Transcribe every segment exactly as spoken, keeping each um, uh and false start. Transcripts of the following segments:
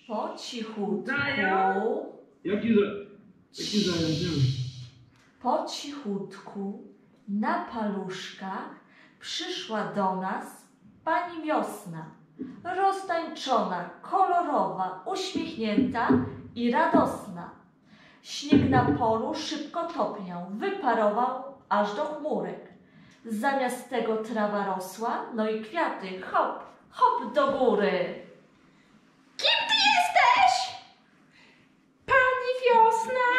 Po cichutku. Jaki za... Jaki zając? Po cichutku na paluszkach przyszła do nas pani Wiosna. Roztańczona, kolorowa, uśmiechnięta i radosna. Śnieg na polu szybko topniał, wyparował aż do chmurek. Zamiast tego trawa rosła, no i kwiaty, hop, hop do góry. Kim ty jesteś? Pani Wiosna?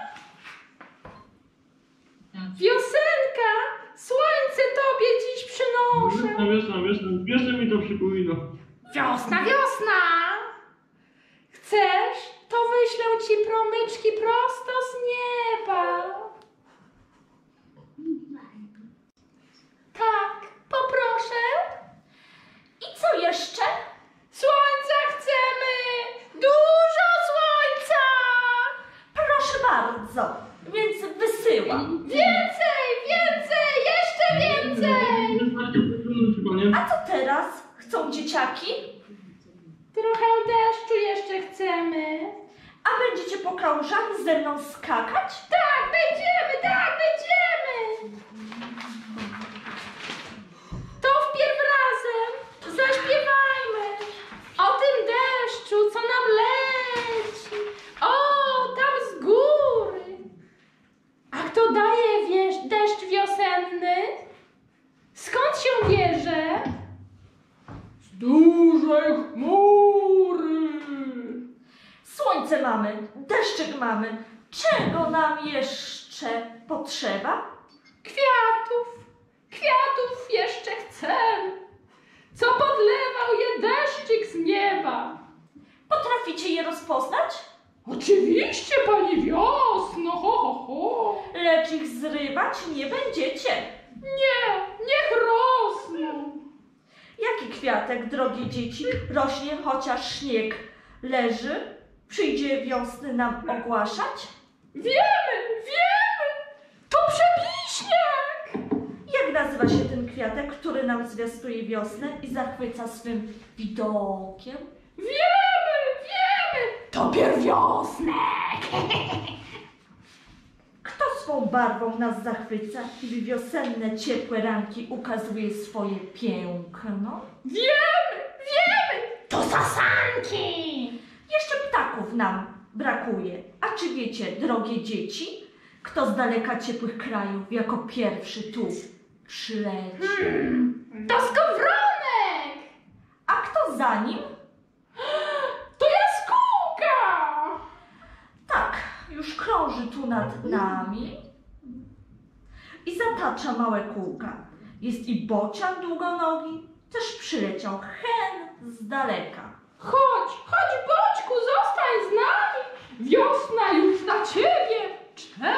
Wiosenka, słońce tobie dziś przynoszę. Wiosna, wiosna, wiosna, wiosna mi to przypomina. Wiosna, wiosna! Chcesz? To wyślę ci promyczki prosto z nieba. Tak, poproszę. I co jeszcze? Słońca chcemy! Dużo słońca! Proszę bardzo, więc wysyłam. Więcej, więcej, jeszcze więcej! A co teraz? Chcą dzieciaki? Trochę deszczu jeszcze chcemy. A będziecie po kałużach ze mną skakać? Tak, będziemy, tak, będziemy! To wpierw razem zaśpiewajmy o tym deszczu, co nam leci. O, tam z góry. A kto daje wiesz, deszcz wiosenny? Skąd się bierze? Z dużej chmury. Słońce mamy, deszczyk mamy. Czego nam jeszcze potrzeba? Kwiatów, kwiatów jeszcze chcemy. Co podlewał je deszczyk z nieba. Potraficie je rozpoznać? Oczywiście, pani Wiosno, ho, ho, ho. Lecz ich zrywać nie będziecie. Nie, niech rosną. Jaki kwiatek, drogie dzieci, rośnie, chociaż śnieg leży? Przyjdzie wiosny nam ogłaszać? Wiemy, wiemy, to przebiśniak. Jak nazywa się ten kwiatek, który nam zwiastuje wiosnę i zachwyca swym widokiem? Wiemy, wiemy, to pierwiosnek. Kto swą barwą nas zachwyca i w wiosenne, ciepłe ranki ukazuje swoje piękno? Wiemy, wiemy, to sasanki. Jeszcze ptaków nam brakuje. A czy wiecie, drogie dzieci, kto z daleka ciepłych krajów jako pierwszy tu przyleci? Hmm, to skowronek. A kto za nim? To jaskółka. Tak, już krąży tu nad nami i zatacza małe kółka. Jest i bocian długonogi, też przyleciał hen z daleka. Chodź, chodź, Boćku, zostań z nami. Wiosna już na ciebie czeka.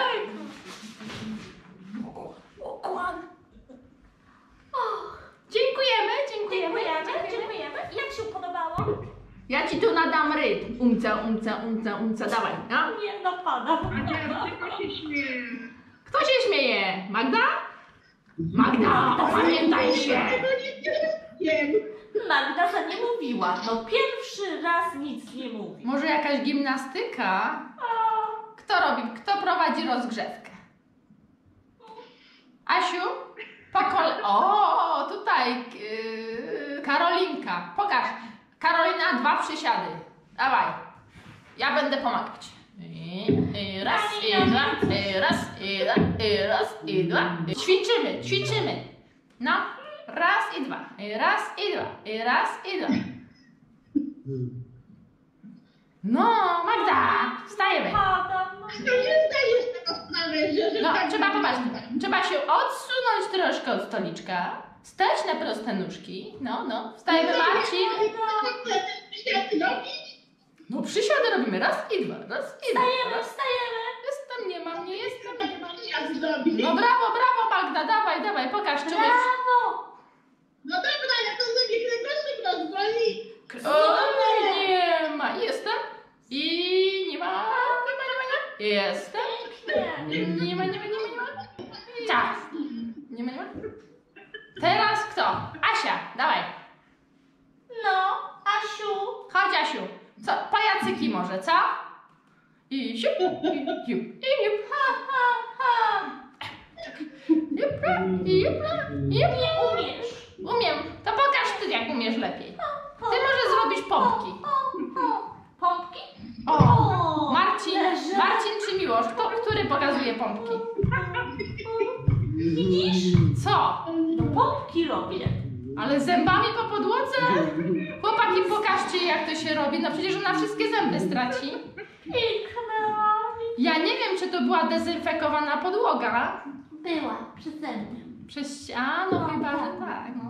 Ukłon. Och, dziękujemy, dziękujemy, Dziękujemy, dziękujemy. Jak się podobało? Ja ci tu nadam rytm. Umca, umca, umca, umca, dawaj. No. Nie napada. Kto się śmieje? Kto się śmieje? Magda? Magda, opamiętaj się. Magda za nie mówiła. No pierwszy raz nic nie mówi. Może jakaś gimnastyka? Kto robi, kto prowadzi rozgrzewkę? Asiu? Po kole... O, tutaj yy, Karolinka. Pokaż. Karolina, dwa przysiady. Dawaj. Ja będę pomagać. I, i raz, i dwa, i raz, i dwa, i raz, i dwa. Ćwiczymy, ćwiczymy. No. Raz i dwa. I raz i dwa. I raz i dwa. No, Magda, wstajemy. Padam. No, trzeba popatrz, trzeba się odsunąć troszkę od stoliczka, stać na proste nóżki. No, no, wstajemy, Marcin. No, przysiady robimy raz i dwa, raz i dwa. Wstajemy, Raz. wstajemy. Jestem, nie mam, nie jestem, nie mam. No brawo, brawo, Magda, dawaj, dawaj, pokaż, czy umiesz. Brawo. No dobra, ja to zrobię kręgosłup rozwoli. O, nie ma, jestem. I nie ma, nie ma, nie ma, nie ma. Jestem. Nie, nie ma, nie ma, nie ma, nie ma. Tak. Nie ma, nie ma. Teraz kto? Asia, dawaj. No, Asiu. Chodź, Asiu. Co, pajac może, co? I siup, i siup, i jup, ha, ha, ha. Jupla, i jupla, i jup. Nie umiesz. Umiem. To pokaż ty, jak umiesz lepiej. Ty może zrobisz pompki. Pompki? O, Marcin, leży. Marcin czy Miłosz? Kto, który pokazuje pompki? Widzisz? Co? No pompki robię. Ale zębami po podłodze? Chłopaki, pokażcie, jak to się robi. No przecież ona wszystkie zęby straci. Piknęłam. Ja nie wiem, czy to była dezynfekowana podłoga. Była, przeze mnie. Przez... A, no chyba, że tak. No.